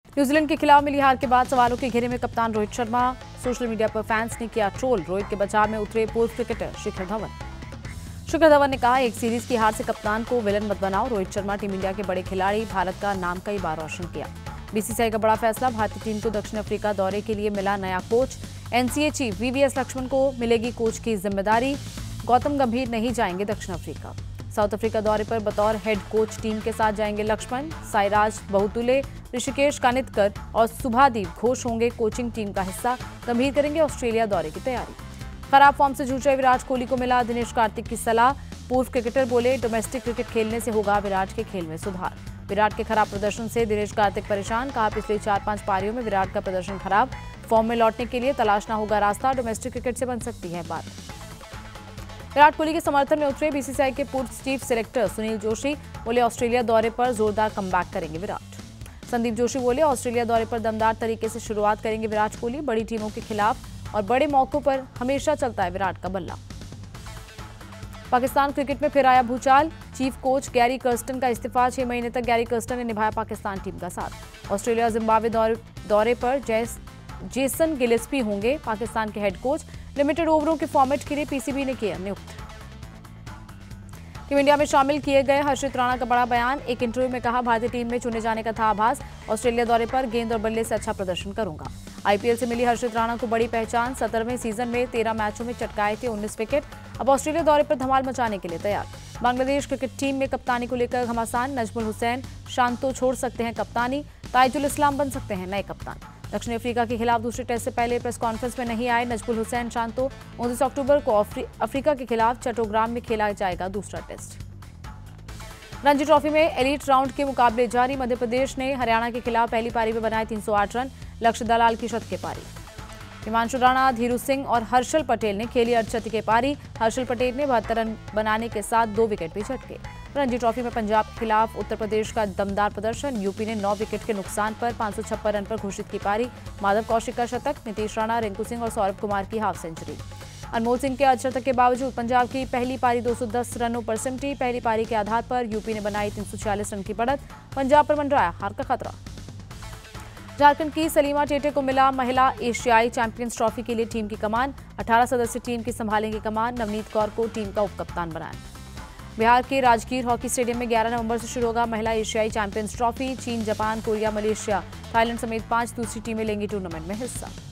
New Zealand के खिलाफ मिली हार के बाद सवालों के घेरे में कप्तान रोहित शर्मा। सोशल मीडिया पर फैंस ने किया ट्रोल। रोहित के बचाव में उतरे पूर्व क्रिकेटर शिखर धवन। शिखर धवन ने कहा, एक सीरीज की हार से कप्तान को विलन मत बनाओ। रोहित शर्मा टीम इंडिया के बड़े खिलाड़ी, भारत का नाम कई बार रोशन किया। बीसीसीआई का बड़ा फैसला, भारतीय टीम को दक्षिण अफ्रीका दौरे के लिए मिला नया coach. NCA chief VVS Laxman को मिलेगी कोच की जिम्मेदारी। गौतम गंभीर नहीं जाएंगे दक्षिण अफ्रीका। साउथ अफ्रीका दौरे पर बतौर हेड कोच टीम के साथ जाएंगे लक्ष्मण। साईराज बहुतुले, ऋषिकेश कानितकर और सुभादीप घोष होंगे कोचिंग टीम का हिस्सा। गंभीर करेंगे ऑस्ट्रेलिया दौरे की तैयारी। खराब फॉर्म से जूझ रहे विराट कोहली को मिला दिनेश कार्तिक की सलाह। पूर्व क्रिकेटर बोले, डोमेस्टिक क्रिकेट खेलने से होगा विराट के खेल में सुधार। विराट के खराब प्रदर्शन से दिनेश कार्तिक परेशान। कहा, पिछले 4-5 पारियों में विराट का प्रदर्शन खराब। फॉर्म में लौटने के लिए तलाशना होगा रास्ता। डोमेस्टिक क्रिकेट से बन सकती है बात। विराट कोहली के समर्थन में उतरे बीसीसीआई के पूर्व चीफ सिलेक्टर सुनील जोशी। बोले, ऑस्ट्रेलिया दौरे पर जोरदार कमबैक करेंगे विराट। संदीप जोशी बोले, ऑस्ट्रेलिया दौरे पर दमदार तरीके से शुरुआत करेंगे विराट कोहली। बड़ी टीमों के खिलाफ और बड़े मौकों पर हमेशा चलता है विराट का बल्ला। पाकिस्तान क्रिकेट में फिर आया भूचाल। चीफ कोच गैरी कर्स्टन का इस्तीफा। 6 महीने तक गैरी कर्स्टन ने निभाया पाकिस्तान टीम का साथ। ऑस्ट्रेलिया जिम्बाब्वे दौरे पर जेसन गिलेस्पी होंगे पाकिस्तान के हेड कोच। लिमिटेड ओवरों के फॉर्मेट के लिए पीसीबी ने किया नियुक्त। टीम इंडिया में शामिल किए गए हर्षित राणा का बड़ा बयान। एक इंटरव्यू में कहा, भारतीय टीम में चुने जाने का था आभास। ऑस्ट्रेलिया दौरे पर गेंद और बल्ले से अच्छा प्रदर्शन करूंगा। आईपीएल से मिली हर्षित राणा को बड़ी पहचान। 17वें सीजन में 13 मैचों में चटकाए थे 19 विकेट। अब ऑस्ट्रेलिया दौरे पर धमाल मचाने के लिए तैयार। बांग्लादेश क्रिकेट टीम में कप्तानी को लेकर घमासान। नजमुल हुसैन शांतो छोड़ सकते हैं कप्तानी। ताइजुल इस्लाम बन सकते हैं नए कप्तान। दक्षिण अफ्रीका के खिलाफ दूसरे टेस्ट से पहले प्रेस कॉन्फ्रेंस में नहीं आए नजमुल हुसैन शांतो। 29 अक्टूबर को अफ्रीका के खिलाफ चट्टोग्राम में खेला जाएगा दूसरा टेस्ट। रणजी ट्रॉफी में एलीट राउंड के मुकाबले जारी। मध्य प्रदेश ने हरियाणा के खिलाफ पहली पारी में बनाए 308 रन। लक्ष्य दलाल की शतकीय पारी। हिमांशु राणा, धीरू सिंह और हर्षल पटेल ने खेली अर्धशतकीय के पारी। हर्षल पटेल ने 72 रन बनाने के साथ 2 विकेट भी झटके। रणजी ट्रॉफी में पंजाब के खिलाफ उत्तर प्रदेश का दमदार प्रदर्शन। यूपी ने 9 विकेट के नुकसान पर 556 रन पर घोषित की पारी। माधव कौशिक का शतक, नीतीश राणा, रिंकू सिंह और सौरभ कुमार की हाफ सेंचुरी। अनमोल सिंह के अर्धशतक के बावजूद पंजाब की पहली पारी 210 रनों पर सिमटी। पहली पारी के आधार पर यूपी ने बनाई 346 रन की बढ़त। पंजाब पर मंडराया हार का खतरा। झारखंड की सलीमा टेटे को मिला महिला एशियाई चैंपियंस ट्रॉफी के लिए टीम की कमान। 18 सदस्यीय टीम की संभालेंगी कमान। नवनीत कौर को टीम का उपकप्तान बनाया। बिहार के राजगीर हॉकी स्टेडियम में 11 नवंबर से शुरू होगा महिला एशियाई चैंपियंस ट्रॉफी। चीन, जापान, कोरिया, मलेशिया, थाईलैंड समेत 5 दूसरी टीमें लेंगी टूर्नामेंट में हिस्सा।